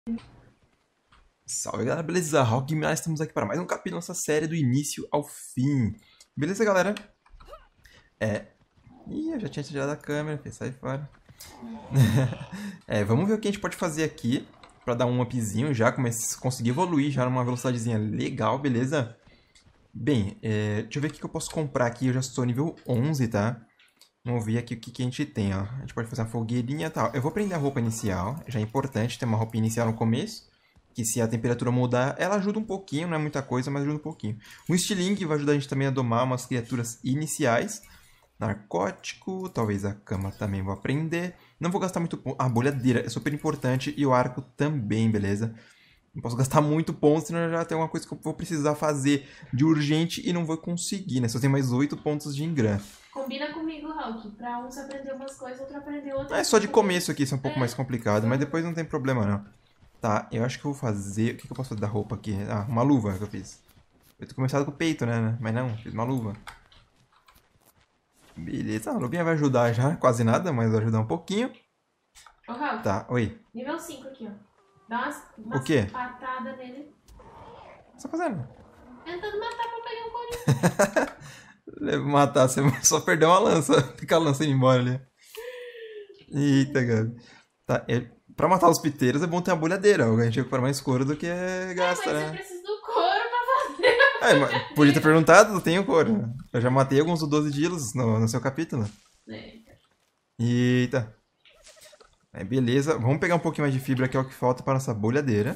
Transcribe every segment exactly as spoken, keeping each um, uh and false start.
Salve galera, beleza? Rock nós estamos aqui para mais um capítulo da nossa série do início ao fim. Beleza, galera? É. Ih, eu já tinha tirado a câmera, filho, sai fora. É, vamos ver o que a gente pode fazer aqui para dar um upzinho já, conseguir evoluir já numa velocidadezinha legal, beleza? Bem, é, deixa eu ver o que eu posso comprar aqui. Eu já estou nível onze, tá? Vamos ver aqui o que, que a gente tem, ó. A gente pode fazer uma fogueirinha e tal. Eu vou prender a roupa inicial, já é importante ter uma roupa inicial no começo. Que se a temperatura mudar, ela ajuda um pouquinho, não é muita coisa, mas ajuda um pouquinho. O estilingue vai ajudar a gente também a domar umas criaturas iniciais. Narcótico, talvez a cama também vou aprender. Não vou gastar muito ponto. A bolhadeira é super importante e o arco também, beleza? Não posso gastar muito ponto, senão já tem uma coisa que eu vou precisar fazer de urgente e não vou conseguir, né? Só tem mais oito pontos de engram. Combina comigo, Hulk. Pra um você aprender umas coisas, outro aprender outras. É só de começo aqui, isso é um pouco é. mais complicado, mas depois não tem problema não. Tá, eu acho que eu vou fazer... O que, que eu posso fazer da roupa aqui? Ah, uma luva que eu fiz. Eu tô começado com o peito, né? Mas não, fiz uma luva. Beleza, a luvinha vai ajudar já. Quase nada, mas vai ajudar um pouquinho. Ô, Hulk. Tá, oi. Nível cinco aqui, ó. Dá umas, umas O quê? patadas nele. O que você tá fazendo? Tentando matar pra pegar um corinho. Matar, você só perdeu uma lança. Fica a lança indo embora ali. Eita, cara. Tá, é... Pra matar os piteiros é bom ter uma bolhadeira. A gente recupera mais couro do que gasta, é, mas né? você precisa do couro pra fazer. É, mas podia ter perguntado, eu tenho couro. Eu já matei alguns do doze dilos no, no seu capítulo. Eita. Eita. É, beleza, vamos pegar um pouquinho mais de fibra, que é o que falta para nossa bolhadeira.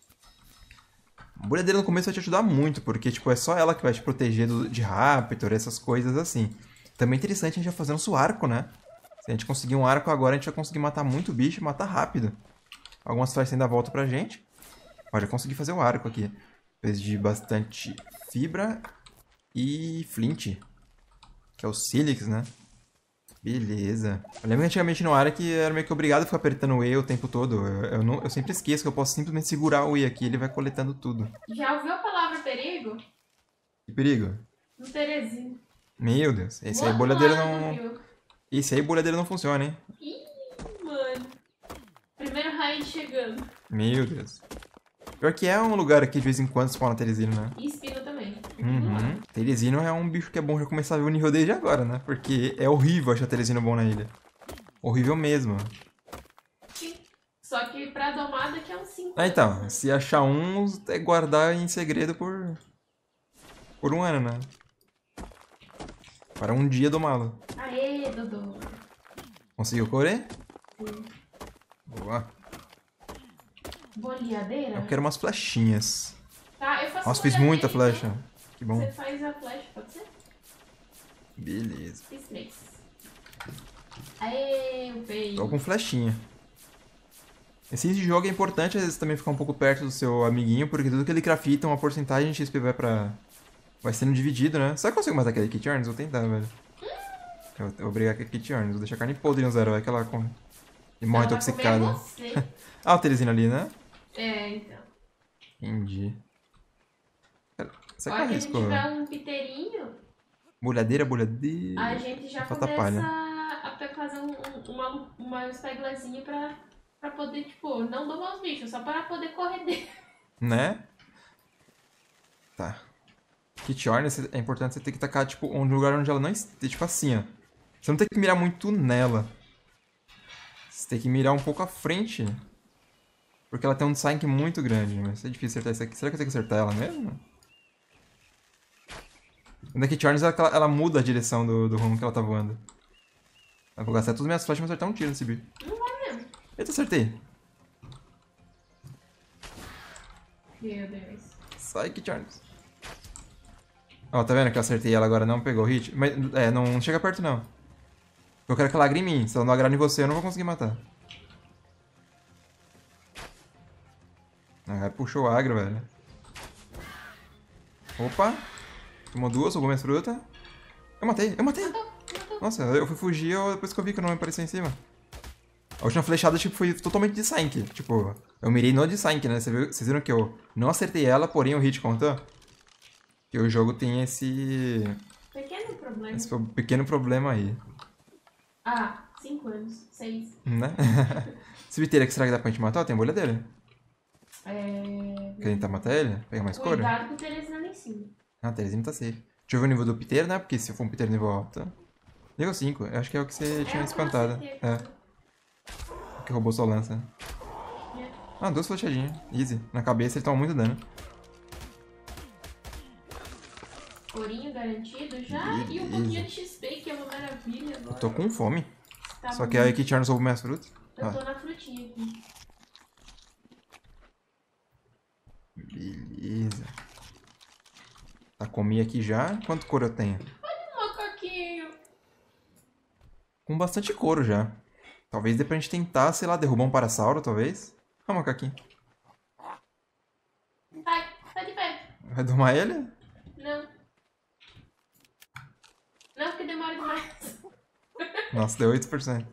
A bolhadeira no começo vai te ajudar muito, porque tipo, é só ela que vai te proteger do, de Raptor, essas coisas assim. Também é interessante a gente já fazer nosso arco, né? Se a gente conseguir um arco agora, a gente vai conseguir matar muito bicho e matar rápido. Algumas flechas ainda voltam pra gente. Ó, já consegui fazer o arco aqui. Fez de bastante fibra e flint. Que é o sílex, né? Beleza. Eu lembro que antigamente no Ark era meio que obrigado a ficar apertando o E o tempo todo. Eu, eu, não, eu sempre esqueço que eu posso simplesmente segurar o E aqui e ele vai coletando tudo. Já ouviu a palavra perigo? Que perigo. No Terezinho. Meu Deus. Esse aí Outro bolhadeira lado do não... rio. Esse aí bolhadeira não funciona, hein? Ih, mano. Primeiro raid chegando. Meu Deus. Pior que é um lugar aqui de vez em quando spawna Teresino, né? E espino também. Uhum. Teresino é um bicho que é bom já começar a ver o nível desde agora, né? Porque é horrível achar Teresino bom na ilha. Horrível mesmo. Sim. Só que pra domar daqui a uns cinco Ah, então. Se achar um, é guardar em segredo por... Por um ano, né? Para um dia domá-lo. Aê, Dodô. Conseguiu correr? Sim. Boa. Boleadeira? Eu quero umas flechinhas. Tá, eu faço Nossa, uma fiz muita olhadinha, flecha. então. Que bom. Você faz a flecha, pode ser? Beleza. Fiz três. Aê, o peito. Tô com flechinha. Esse jogo é importante, às vezes, também ficar um pouco perto do seu amiguinho, porque tudo que ele crafta, uma porcentagem de X P vai pra... Vai sendo dividido, né? Será que eu consigo matar aquele Kit Arns? Vou tentar, velho. Eu vou brigar com a Kit Arns. Vou deixar a carne podre no zero, vai que ela come. E morre Ela vai comer intoxicada. você. Ah, o Teresina ali, né? É, então. Entendi. Será A que hora eu que a gente arrisco? tiver um piteirinho, Bolhadeira, bolhadeira. a gente já Falta começa palha. a fazer um, um, uma, uma speglazinha pra, pra poder, tipo, não domar os bichos, só para poder correr dele. Né? Tá. Kit Ornament é importante você ter que tacar, tipo, um lugar onde ela não esteja, tipo assim, ó. Você não tem que mirar muito nela. Você tem que mirar um pouco à frente. Porque ela tem um Psyche muito grande, mas é difícil acertar isso aqui. Será que eu tenho que acertar ela mesmo? A Kit Ornament, ela, ela muda a direção do, do rumo que ela tá voando. Eu vou gastar todas as minhas flechas pra acertar um tiro nesse bicho. Não vai mesmo. Eita, acertei. Meu Deus. Sai, Kit Ornament. Ó, tá vendo que eu acertei ela agora, não pegou o hit? Mas, é, não chega perto não. Eu quero que ela agre em mim. Se ela não agrar em você, eu não vou conseguir matar. Ah, puxou o agro, velho. Opa. Tomou duas, roubou minhas frutas. Eu matei, eu matei. Matou, matou. Nossa, eu fui fugir eu, depois que eu vi que o nome apareceu em cima. A última flechada, tipo, foi totalmente de Sank. Tipo, eu mirei no de Sank, né? Vocês viram que eu não acertei ela, porém o hit contou? Que o jogo tem esse... Pequeno problema. Esse pequeno problema aí. Ah, cinco anos. Seis. Né? Esse biteiro aqui, será que dá pra gente matar? Tem bolha dele. É... Quer tentar matar ele? Pegar mais couro? Cuidado com o Teresina lá em cima. Ah, Terezinha tá safe. Deixa eu ver o nível do Piteiro, né? Porque se for um Piteiro nível alto... Nível cinco, eu acho que é o que você tinha É, espantado. É. O que roubou sua lança. É. Ah, duas flechadinhas. Easy. Na cabeça ele toma muito dano. Ourinho garantido já. E um pouquinho de X P, que é uma maravilha agora. Eu tô com fome. Tá Só bom. que aí que Charles roubou minhas frutas. Eu Ah, tô na frutinha aqui. beleza. Tá, comi aqui já. Quanto couro eu tenho? Um macaquinho. Com bastante couro já. Talvez dê pra gente tentar, sei lá, derrubar um parasauro, talvez. Ah, macaquinho. Sai, sai de perto. Vai domar ele? Não. Não, porque demora demais. Nossa, deu oito por cento.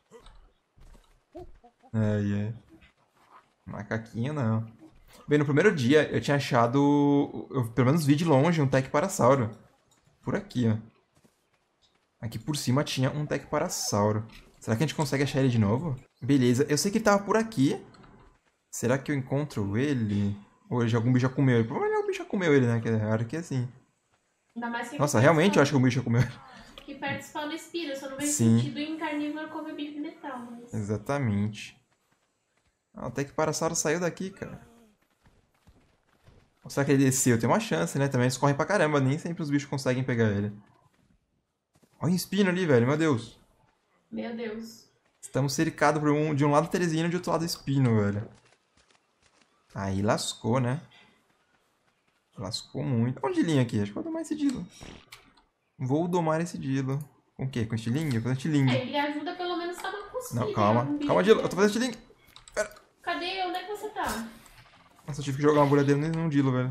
Ai, ai. Macaquinho não. Bem, no primeiro dia eu tinha achado, eu pelo menos vi de longe, um Tech Parasauro. Por aqui, ó. Aqui por cima tinha um Tech Parasauro. Será que a gente consegue achar ele de novo? Beleza, eu sei que ele tava por aqui. Será que eu encontro ele? Ou ele- algum bicho já comeu ele? Provavelmente o bicho já comeu ele, né? Que é hora que é assim. Ainda mais que Nossa, aqui realmente eu perto acho que o bicho já comeu ele. spawna- que perto spawna espira. Eu só não vejo Sim. sentido em carnívoro comer bicho de metal. Mas... Exatamente. Ah, o Tech Parasauro saiu daqui, cara. Ou será que ele desceu? Tem uma chance, né? Também eles correm pra caramba, nem sempre os bichos conseguem pegar ele. Olha o espino ali, velho, meu Deus. Meu Deus. Estamos cercados por um, de um lado Teresina e de outro lado Espino, velho. Aí lascou, né? Lascou muito. Olha o Dilinho aqui, acho que vou domar esse Dilo. Vou domar esse Dilo. Com o quê? Com estilingue? Vou fazer estilingue. É, ele ajuda pelo menos a dar uma cuspida. Não, em calma. algum bicho, Calma, Dilo. né? Eu tô fazendo estilingue. Cadê? Onde é que você tá? Nossa, eu tive que jogar uma bolha dele num Dilo, velho.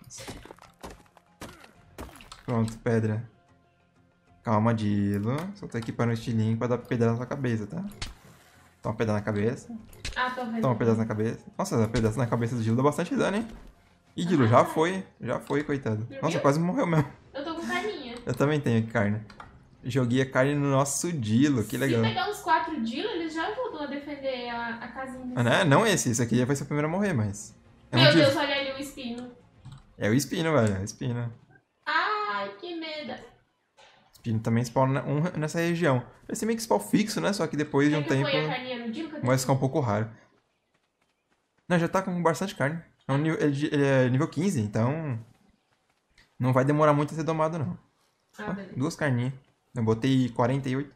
Pronto, pedra. Calma, Dilo. Só tô equipando o estilingue pra dar pedrada na sua cabeça, tá? Toma um pedaço na cabeça. Ah, tô vendo. Toma um pedaço na cabeça. Nossa, um pedaço na cabeça do Dilo dá bastante dano, hein? Ih, Dilo, já foi. Já foi, coitado. Nossa, quase morreu mesmo. Eu tô com carninha. Eu também tenho aqui carne. Joguei a carne no nosso Dilo, que legal. Se pegar uns quatro Dilo, eles já ajudam a defender a, a casinha. Ah, né? Não esse, esse aqui vai ser o primeiro a morrer, mas... É um Meu Dilo. Deus, olha ali o espino. É o Espino, velho, é o Espino. Ai, que medo. Espino também spawna um nessa região. Vai ser meio que spawn fixo, né? Só que depois de Quer um que tempo foi a carninha no Dilo? Cadê? vai ficar um pouco raro. Não, já tá com bastante carne. É um nível, ele, ele é nível quinze, então... Não vai demorar muito a ser domado, não. Ah, Ah, beleza. duas carninhas. Eu botei quarenta e oito.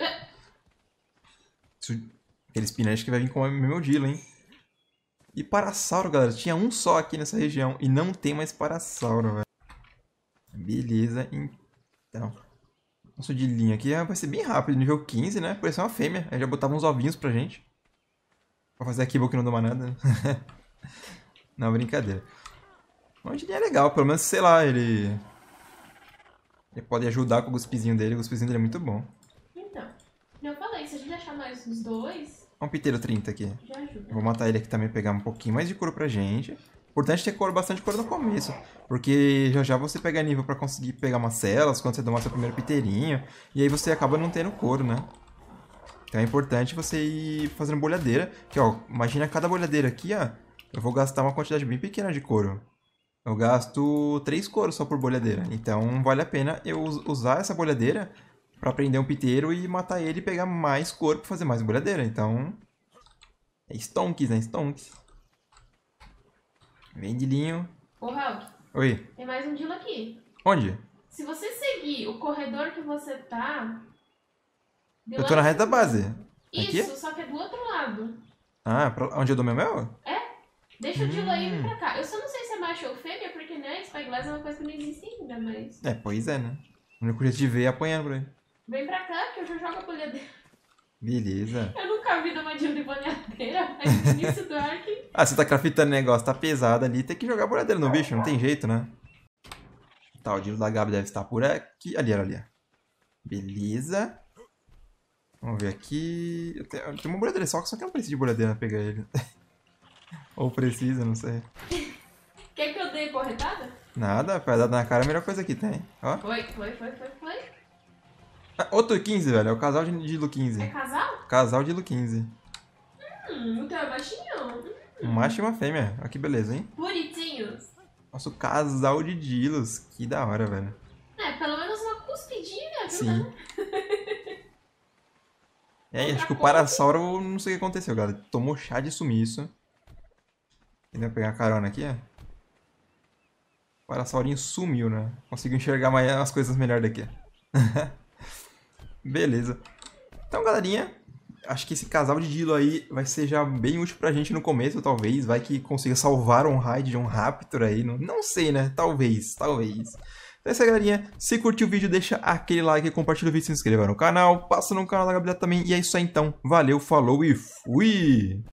Isso- Aquele spinach que vai vir com o meu Dilo, hein? E Parasauro, galera. Tinha um só aqui nessa região. E não tem mais Parasauro, velho. Beleza, então. Nosso Dilinho aqui vai ser bem rápido. Nível quinze, né? Por isso é uma fêmea. Aí já botava uns ovinhos pra gente. Pra fazer aqui que não doma nada. Né? Não, brincadeira. O Dilinho é legal. Pelo menos, sei lá, ele... Ele pode ajudar com o guspizinho dele. O guspizinho dele é muito bom. Então, eu falei, se a gente achar mais uns dois, Olha um piteiro trinta aqui. já ajuda. Vou matar ele aqui também, pegar um pouquinho mais de couro pra gente. Importante ter couro, bastante couro no começo. Porque já já você pega nível pra conseguir pegar umas celas, quando você domar seu primeiro piteirinho. E aí você acaba não tendo couro, né? Então é importante você ir fazendo bolhadeira. Que ó, imagina cada bolhadeira aqui, ó. Eu vou gastar uma quantidade bem pequena de couro. Eu gasto três couros só por bolhadeira. Então vale a pena eu us- usar essa bolhadeira pra prender um piteiro e matar ele e pegar mais couro pra fazer mais bolhadeira. Então... É stonks, né? Stonks. Vem, Dilinho. Ô, Hulk, Oi. tem mais um Dilo aqui. Onde? Se você seguir o corredor que você tá... de Eu lá tô na em reta da cima- base. Isso, Aqui? só que é do outro lado. Ah, pra... onde eu dou meu mel? Deixa o Dilo aí e vem Hum. pra cá. Eu só não sei se é macho ou fêmea, porque, né, Spyglass é uma coisa que não existe ainda, mas... É, pois é, né? O único jeito de ver é apanhando por aí. Vem pra cá, que eu já jogo a bolhadeira. Beleza. Eu nunca vi numa Dilo de bolhadeira, mas no início do arco... Ah, você tá craftando negócio, tá pesado ali, tem que jogar bolhadeira no bicho, não tem jeito, né? Tá, o Dilo da Gabi deve estar por aqui. Ali, ali, ó. Beleza. Vamos ver aqui. Eu tenho, eu tenho uma bolhadeira só, só que eu não preciso de bolhadeira pra pegar ele. Ou precisa, não sei. Quer que eu dê porretada? Nada, pedada na cara é a melhor coisa que tem. Ó. Foi, foi, foi, foi, foi. Ah, outro quinze, velho. É o casal de Dilo É quinze. casal? Casal de Dilo quinze. Hum, o teu é baixinho? Um macho e uma fêmea. Olha que beleza, hein? Bonitinhos. Nosso casal de dilos. Que da hora, velho. É, pelo menos uma cuspidinha, viu? Sim. E aí, Outra acho que o coisa. Parasauro, não sei o que aconteceu, galera. Tomou chá de sumiço. Ainda pegar uma carona aqui, ó. O Parasaurinho sumiu, né? Conseguiu enxergar mais as coisas melhor daqui. Beleza. Então, galerinha, acho que esse casal de Dilo aí vai ser já bem útil pra gente no começo, talvez. Vai que consiga salvar um raid de um Raptor aí. Não, não sei, né? Talvez, talvez. Então é isso aí, galerinha. Se curtiu o vídeo, deixa aquele like, compartilha o vídeo, se inscreva no canal. Passa no canal da Gabriela também. E é isso aí, então. Valeu, falou e fui!